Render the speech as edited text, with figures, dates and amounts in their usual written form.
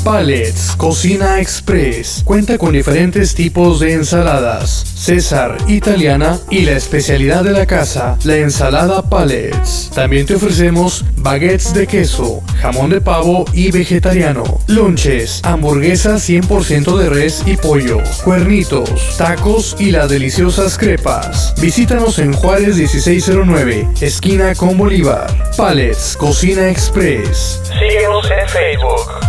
Pallets Cocina Express cuenta con diferentes tipos de ensaladas, César, italiana y la especialidad de la casa, la ensalada Pallets. También te ofrecemos baguettes de queso, jamón de pavo y vegetariano, lonches, hamburguesas 100% de res y pollo, cuernitos, tacos y las deliciosas crepas. Visítanos en Juárez 1609, esquina con Bolívar. Pallets Cocina Express. Síguenos en Facebook.